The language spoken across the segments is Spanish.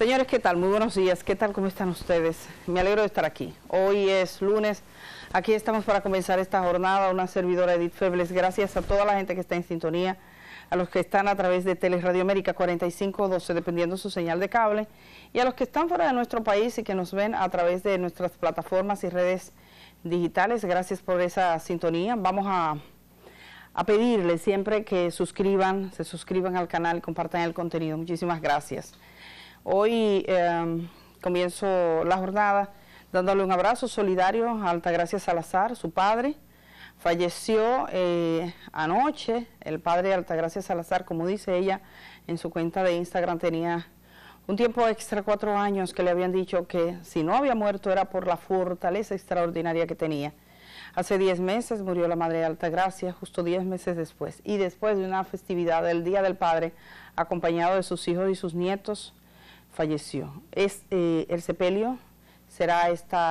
Señores, ¿qué tal? Muy buenos días. ¿Qué tal? ¿Cómo están ustedes? Me alegro de estar aquí. Hoy es lunes. Aquí estamos para comenzar esta jornada. Una servidora, Edith Febles. Gracias a toda la gente que está en sintonía, a los que están a través de Teleradio América 4512, dependiendo su señal de cable, y a los que están fuera de nuestro país y que nos ven a través de nuestras plataformas y redes digitales. Gracias por esa sintonía. Vamos a pedirles siempre que se suscriban al canal y compartan el contenido. Muchísimas gracias. Hoy comienzo la jornada dándole un abrazo solidario a Altagracia Salazar, su padre. Falleció anoche el padre de Altagracia Salazar, como dice ella en su cuenta de Instagram, tenía un tiempo extra, 4 años, que le habían dicho que si no había muerto era por la fortaleza extraordinaria que tenía. Hace 10 meses murió la madre de Altagracia, justo 10 meses después, y después de una festividad del Día del Padre, acompañado de sus hijos y sus nietos, falleció. El sepelio será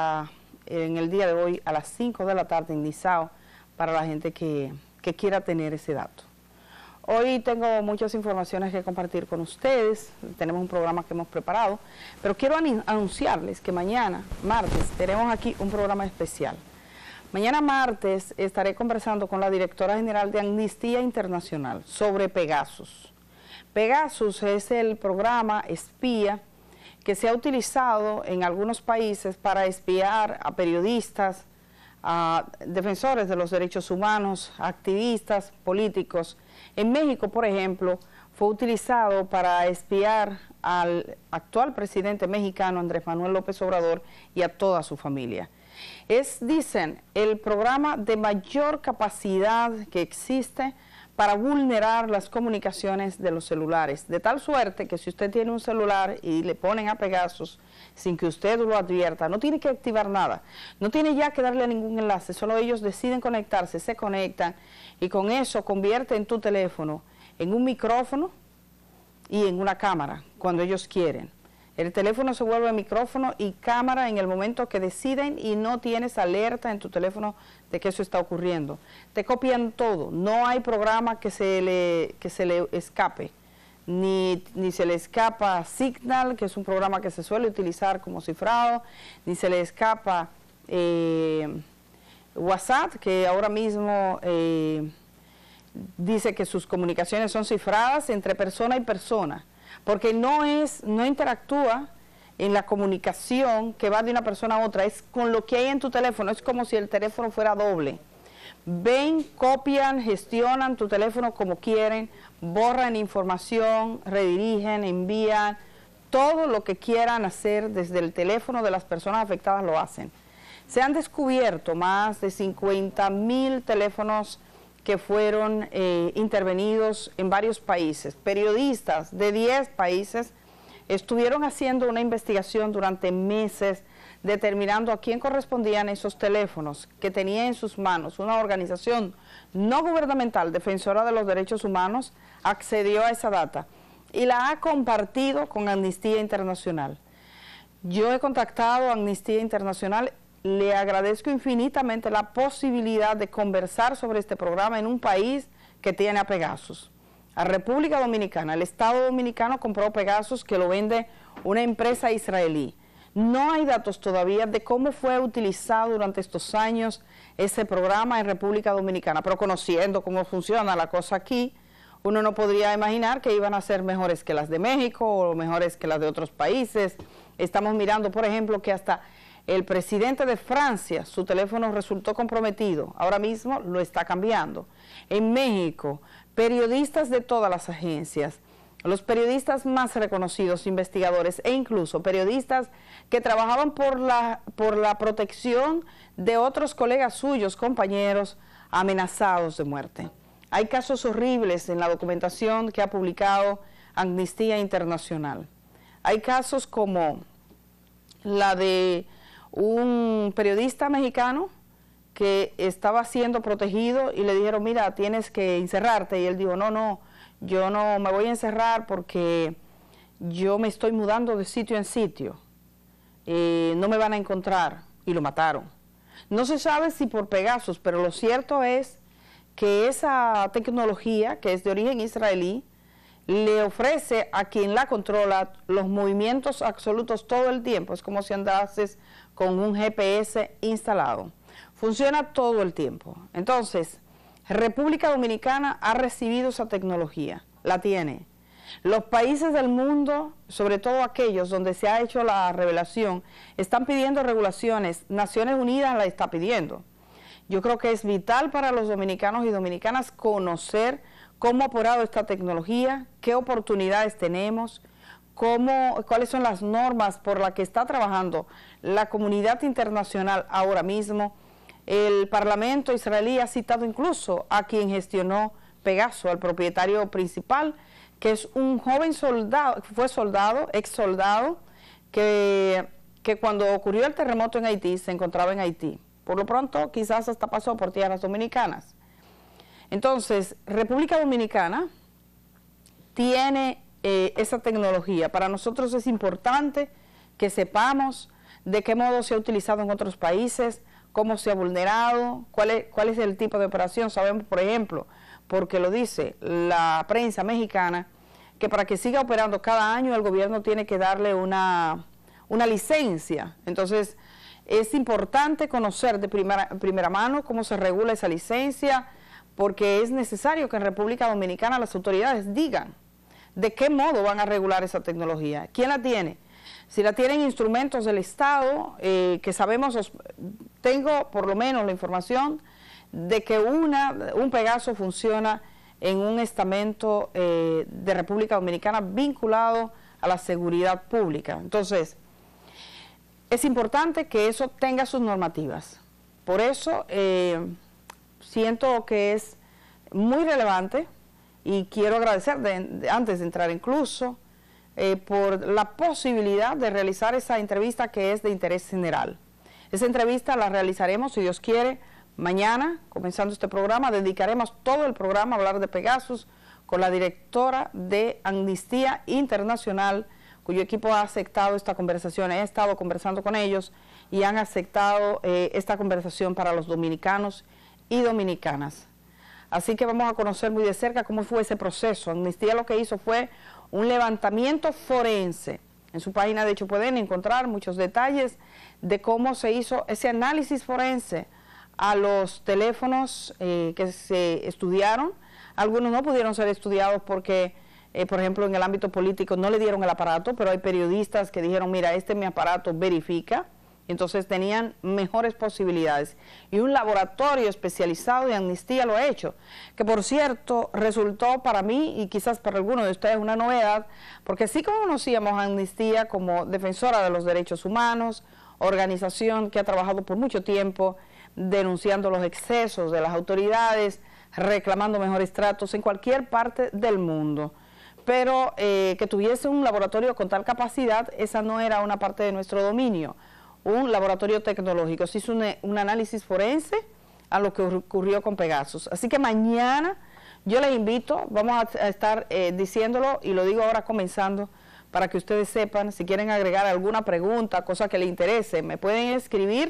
en el día de hoy a las 5 de la tarde en Nizao, para la gente que quiera tener ese dato. Hoy tengo muchas informaciones que compartir con ustedes, tenemos un programa que hemos preparado, pero quiero anunciarles que mañana, martes, tenemos aquí un programa especial. Mañana martes estaré conversando con la directora general de Amnistía Internacional sobre Pegasus. Pegasus es el programa espía que se ha utilizado en algunos países para espiar a periodistas, a defensores de los derechos humanos, activistas, políticos. En México, por ejemplo, fue utilizado para espiar al actual presidente mexicano, Andrés Manuel López Obrador, y a toda su familia. Dicen, el programa de mayor capacidad que existe para vulnerar las comunicaciones de los celulares, de tal suerte que si usted tiene un celular y le ponen a Pegasus sin que usted lo advierta, no tiene que activar nada, no tiene ya que darle ningún enlace, solo ellos deciden conectarse, se conectan y con eso convierten tu teléfono en un micrófono y en una cámara cuando ellos quieren. El teléfono se vuelve micrófono y cámara en el momento que deciden y no tienes alerta en tu teléfono de que eso está ocurriendo. Te copian todo, no hay programa que se le escape, ni se le escapa Signal, que es un programa que se suele utilizar como cifrado, ni se le escapa WhatsApp, que ahora mismo dice que sus comunicaciones son cifradas entre persona y persona, porque no interactúa en la comunicación que va de una persona a otra, es con lo que hay en tu teléfono, es como si el teléfono fuera doble. Ven, copian, gestionan tu teléfono como quieren, borran información, redirigen, envían, todo lo que quieran hacer desde el teléfono de las personas afectadas lo hacen. Se han descubierto más de 50.000 teléfonos que fueron intervenidos en varios países. Periodistas de 10 países estuvieron haciendo una investigación durante meses, determinando a quién correspondían esos teléfonos que tenía en sus manos. Una organización no gubernamental defensora de los derechos humanos accedió a esa data y la ha compartido con Amnistía Internacional. Yo he contactado a Amnistía Internacional. Le agradezco infinitamente la posibilidad de conversar sobre este programa en un país que tiene a Pegasus. A República Dominicana, el Estado Dominicano compró Pegasus, que lo vende una empresa israelí. No hay datos todavía de cómo fue utilizado durante estos años ese programa en República Dominicana, pero conociendo cómo funciona la cosa aquí, uno no podría imaginar que iban a ser mejores que las de México o mejores que las de otros países. Estamos mirando, por ejemplo, que hasta el presidente de Francia, su teléfono resultó comprometido, ahora mismo lo está cambiando. En México, periodistas de todas las agencias, los periodistas más reconocidos, investigadores e incluso periodistas que trabajaban por la protección de otros colegas suyos, compañeros, amenazados de muerte. Hay casos horribles en la documentación que ha publicado Amnistía Internacional. Hay casos como la de un periodista mexicano que estaba siendo protegido y le dijeron, mira, tienes que encerrarte, y él dijo, no, yo no me voy a encerrar porque yo me estoy mudando de sitio en sitio, no me van a encontrar, y lo mataron. No se sabe si por Pegasus, pero lo cierto es que esa tecnología, que es de origen israelí, le ofrece a quien la controla los movimientos absolutos todo el tiempo. Es como si andases con un GPS instalado. Funciona todo el tiempo. Entonces, República Dominicana ha recibido esa tecnología, la tiene. Los países del mundo, sobre todo aquellos donde se ha hecho la revelación, están pidiendo regulaciones. Naciones Unidas la está pidiendo. Yo creo que es vital para los dominicanos y dominicanas conocer cómo ha operado esta tecnología, qué oportunidades tenemos, cuáles son las normas por las que está trabajando la comunidad internacional ahora mismo. El Parlamento israelí ha citado incluso a quien gestionó Pegaso, al propietario principal, que es un joven soldado, fue soldado, ex soldado, que cuando ocurrió el terremoto en Haití se encontraba en Haití. Por lo pronto quizás hasta pasó por tierras dominicanas. Entonces, República Dominicana tiene esa tecnología. Para nosotros es importante que sepamos de qué modo se ha utilizado en otros países, cómo se ha vulnerado, cuál es el tipo de operación. Sabemos, por ejemplo, porque lo dice la prensa mexicana, que para que siga operando cada año el gobierno tiene que darle una licencia. Entonces, es importante conocer de primera mano cómo se regula esa licencia, porque es necesario que en República Dominicana las autoridades digan de qué modo van a regular esa tecnología. ¿Quién la tiene? Si la tienen instrumentos del Estado, que sabemos, tengo por lo menos la información de que un Pegaso funciona en un estamento de República Dominicana vinculado a la seguridad pública. Entonces, es importante que eso tenga sus normativas. Por eso siento que es muy relevante y quiero agradecer, antes de entrar incluso, por la posibilidad de realizar esa entrevista que es de interés general. Esa entrevista la realizaremos, si Dios quiere, mañana, comenzando este programa. Dedicaremos todo el programa a hablar de Pegasus con la directora de Amnistía Internacional, cuyo equipo ha aceptado esta conversación. He estado conversando con ellos y han aceptado esta conversación para los dominicanos y dominicanas. Así que vamos a conocer muy de cerca cómo fue ese proceso. Amnistía lo que hizo fue un levantamiento forense. En su página, de hecho, pueden encontrar muchos detalles de cómo se hizo ese análisis forense a los teléfonos que se estudiaron. Algunos no pudieron ser estudiados porque, por ejemplo, en el ámbito político no le dieron el aparato, pero hay periodistas que dijeron, mira, este es mi aparato, verifica. Entonces tenían mejores posibilidades. Y un laboratorio especializado de Amnistía lo ha hecho, que por cierto resultó para mí y quizás para algunos de ustedes una novedad, porque sí conocíamos a Amnistía como defensora de los derechos humanos, organización que ha trabajado por mucho tiempo denunciando los excesos de las autoridades, reclamando mejores tratos en cualquier parte del mundo. Pero que tuviese un laboratorio con tal capacidad, esa no era una parte de nuestro dominio. Un laboratorio tecnológico, se hizo un análisis forense a lo que ocurrió con Pegasus. Así que mañana yo les invito, vamos a estar diciéndolo y lo digo ahora comenzando para que ustedes sepan, si quieren agregar alguna pregunta, cosa que les interese, me pueden escribir,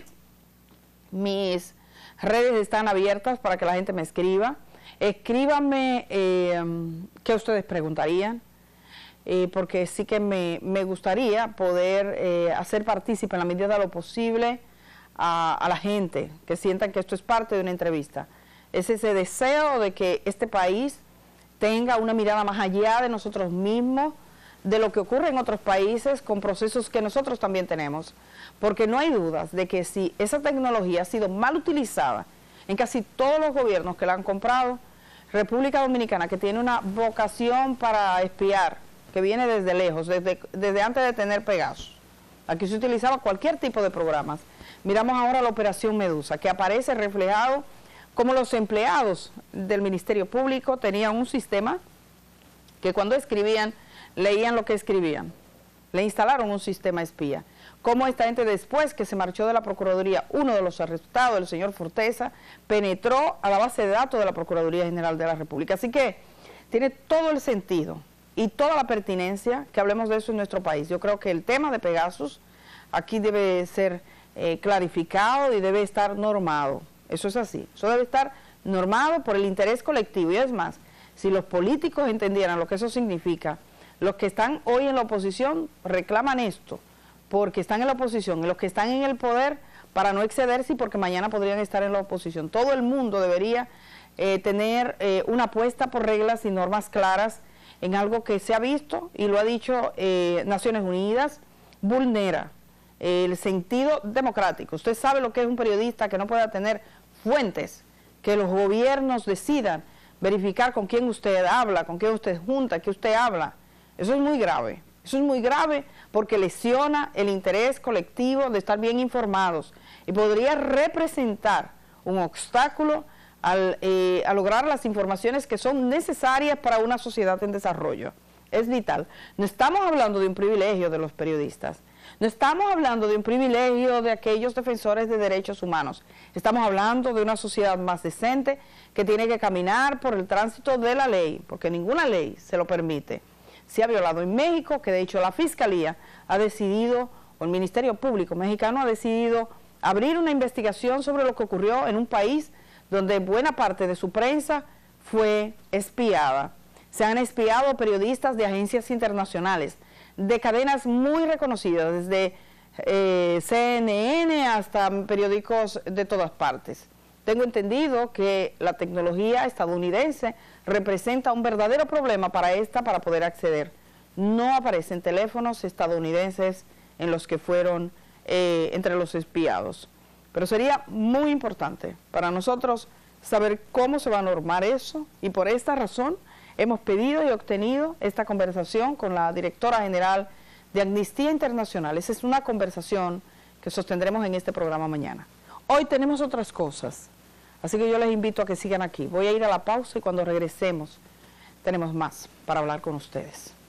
mis redes están abiertas para que la gente me escriba. Escríbanme qué ustedes preguntarían. Porque sí que me gustaría poder hacer partícipe en la medida de lo posible a la gente, que sientan que esto es parte de una entrevista. Es ese deseo de que este país tenga una mirada más allá de nosotros mismos, de lo que ocurre en otros países con procesos que nosotros también tenemos. Porque no hay dudas de que si esa tecnología ha sido mal utilizada en casi todos los gobiernos que la han comprado, República Dominicana, que tiene una vocación para espiar, que viene desde lejos, desde antes de tener Pegasus. Aquí se utilizaba cualquier tipo de programas. Miramos ahora la Operación Medusa, que aparece reflejado como los empleados del Ministerio Público tenían un sistema que cuando escribían, leían lo que escribían. Le instalaron un sistema espía. Como esta gente, después que se marchó de la Procuraduría, uno de los arrestados, el señor Forteza, penetró a la base de datos de la Procuraduría General de la República. Así que tiene todo el sentido y toda la pertinencia que hablemos de eso en nuestro país. Yo creo que el tema de Pegasus aquí debe ser clarificado y debe estar normado. Eso es así. Eso debe estar normado por el interés colectivo. Y es más, Si los políticos entendieran lo que eso significa, los que están hoy en la oposición reclaman esto, porque están en la oposición, y los que están en el poder para no excederse y porque mañana podrían estar en la oposición. Todo el mundo debería tener una apuesta por reglas y normas claras en algo que se ha visto, y lo ha dicho Naciones Unidas, vulnera el sentido democrático. Usted sabe lo que es un periodista que no pueda tener fuentes, que los gobiernos decidan verificar con quién usted habla, con quién usted junta, que usted habla. Eso es muy grave. Eso es muy grave porque lesiona el interés colectivo de estar bien informados y podría representar un obstáculo a lograr las informaciones que son necesarias para una sociedad en desarrollo. Es vital. No estamos hablando de un privilegio de los periodistas, no estamos hablando de un privilegio de aquellos defensores de derechos humanos, estamos hablando de una sociedad más decente que tiene que caminar por el tránsito de la ley, porque ninguna ley se lo permite. Se ha violado en México, que de hecho la Fiscalía ha decidido, o el Ministerio Público mexicano ha decidido abrir una investigación sobre lo que ocurrió en un país donde buena parte de su prensa fue espiada. Se han espiado periodistas de agencias internacionales, de cadenas muy reconocidas, desde CNN hasta periódicos de todas partes. Tengo entendido que la tecnología estadounidense representa un verdadero problema para para poder acceder. No aparecen teléfonos estadounidenses en los que fueron entre los espiados. Pero sería muy importante para nosotros saber cómo se va a normar eso, y por esta razón hemos pedido y obtenido esta conversación con la directora general de Amnistía Internacional. Esa es una conversación que sostendremos en este programa mañana. Hoy tenemos otras cosas, así que yo les invito a que sigan aquí. Voy a ir a la pausa y cuando regresemos tenemos más para hablar con ustedes.